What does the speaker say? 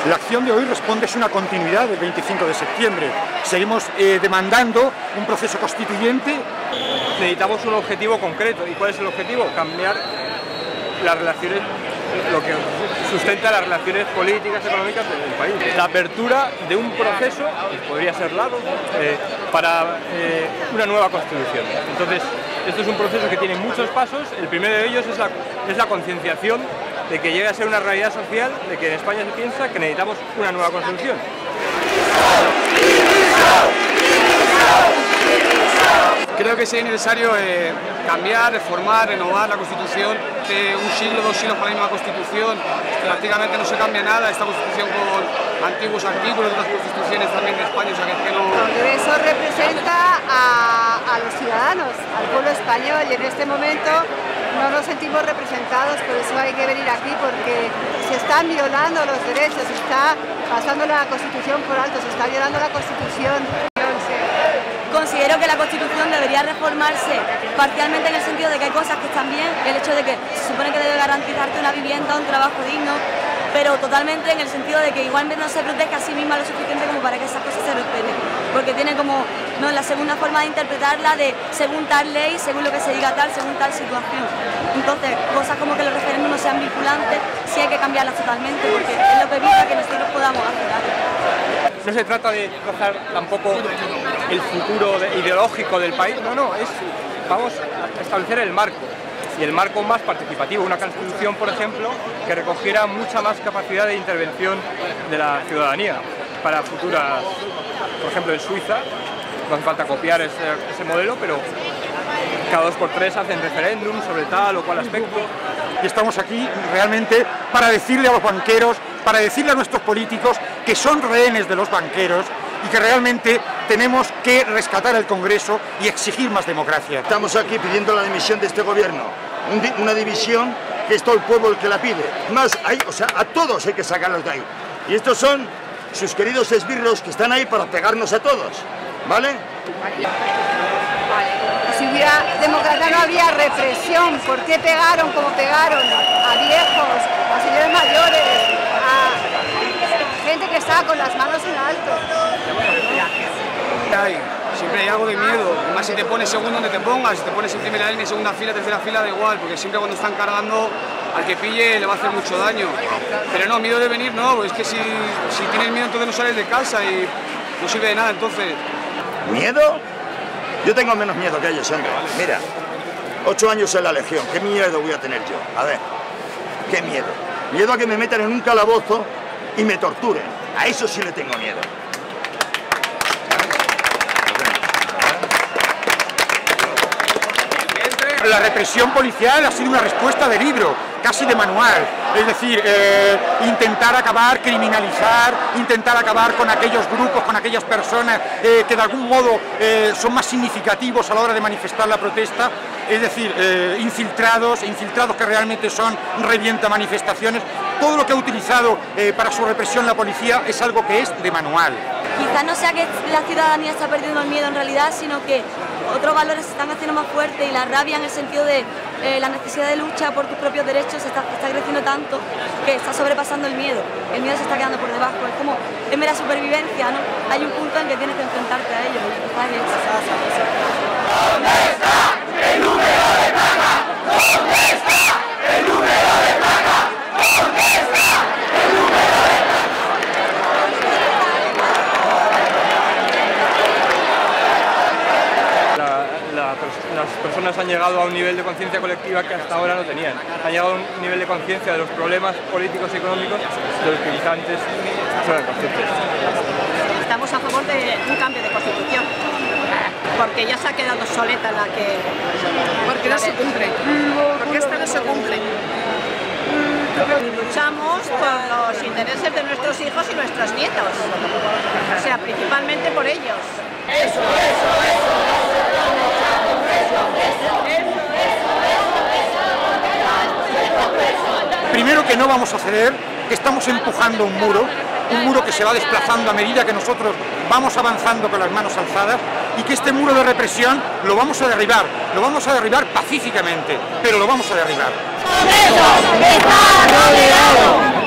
La acción de hoy responde, es una continuidad del 25 de septiembre. Seguimos demandando un proceso constituyente. Necesitamos un objetivo concreto. ¿Y cuál es el objetivo? Cambiar las relaciones, lo que sustenta las relaciones políticas, económicas del país. La apertura de un proceso, que podría ser largo, para una nueva constitución. Entonces, esto es un proceso que tiene muchos pasos. El primero de ellos es la concienciación de que llegue a ser una realidad social, de que en España se piensa que necesitamos una nueva constitución. Creo que sería necesario cambiar, reformar, renovar la Constitución. De un siglo, 2 siglos para la misma Constitución, prácticamente no se cambia nada. Esta Constitución con antiguos artículos de otras constituciones también de España, o sea que no... El Congreso representa a los ciudadanos, al pueblo español, y en este momento no nos sentimos representados, por eso hay que venir aquí, porque se están violando los derechos, se está pasando la Constitución por alto, se está violando la Constitución. Considero que la Constitución debería reformarse parcialmente en el sentido de que hay cosas que están bien, el hecho de que se supone que debe garantizarte una vivienda, un trabajo digno, pero totalmente en el sentido de que igualmente no se protege a sí misma lo suficiente como para que esas cosas se respeten, porque tiene como la segunda forma de interpretarla de según tal ley, según lo que se diga tal, según tal situación. Entonces, cosas como que los referéndums no sean vinculantes, sí hay que cambiarlas totalmente, porque es lo que evita que nosotros podamos hacer algo. No se trata de trazar tampoco el futuro ideológico del país, vamos a establecer el marco, y el marco más participativo, una constitución, por ejemplo, que recogiera mucha más capacidad de intervención de la ciudadanía para futuras, por ejemplo en Suiza, no hace falta copiar ese modelo, pero cada 2 por 3 hacen referéndum sobre tal o cual aspecto. Y estamos aquí realmente para decirle a los banqueros, para decirle a nuestros políticos que son rehenes de los banqueros y que realmente tenemos que rescatar el Congreso y exigir más democracia. Estamos aquí pidiendo la dimisión de este gobierno, una división que es todo el pueblo el que la pide. Más, a todos hay que sacarlos de ahí. Y estos son sus queridos esbirros que están ahí para pegarnos a todos, ¿vale? Si hubiera democracia no había represión. ¿Por qué pegaron como pegaron? A viejos, a señores mayores, a gente que estaba con las manos en alto. Siempre hay algo de miedo, además si te pones segundo donde te pongas, si te pones en primera línea, segunda fila, tercera fila, da igual, porque siempre cuando están cargando al que pille le va a hacer mucho daño. Pero no, miedo de venir no, es que si tienes miedo entonces no sales de casa y no sirve de nada entonces. ¿Miedo? Yo tengo menos miedo que ellos, hombre. Mira, 8 años en la Legión, ¿qué miedo voy a tener yo? A ver, ¿qué miedo? Miedo a que me metan en un calabozo y me torturen. A eso sí le tengo miedo. La represión policial ha sido una respuesta de libro, casi de manual. Es decir, intentar acabar, criminalizar, intentar acabar con aquellos grupos, con aquellas personas que de algún modo son más significativos a la hora de manifestar la protesta. Es decir, infiltrados que realmente son revienta manifestaciones. Todo lo que ha utilizado para su represión la policía es algo que es de manual. Quizás no sea que la ciudadanía está perdiendo el miedo en realidad, sino que otros valores se están haciendo más fuertes y la rabia en el sentido de la necesidad de lucha por tus propios derechos está creciendo tanto que está sobrepasando el miedo. El miedo se está quedando por debajo, es como es mera supervivencia, ¿no? Hay un punto en que tienes que enfrentarte a ello. ¿Dónde está el número de placa? ¿Dónde está el número de placa? ¿Dónde está el número de placa? Las personas han llegado a un nivel de conciencia colectiva que hasta ahora no tenían. Han llegado a un nivel de conciencia de los problemas políticos y económicos de los que antes no eran conscientes. Estamos a favor de un cambio de constitución, porque ya se ha quedado obsoleta la que... Porque no se cumple. Porque esta no se cumple. Luchamos por los intereses de nuestros hijos y nuestros nietos, o sea, principalmente por ellos. Eso. Primero, que no vamos a ceder, que estamos empujando un muro que se va desplazando a medida que nosotros vamos avanzando con las manos alzadas, y que este muro de represión lo vamos a derribar pacíficamente, pero lo vamos a derribar. ¡Eso está rodeado!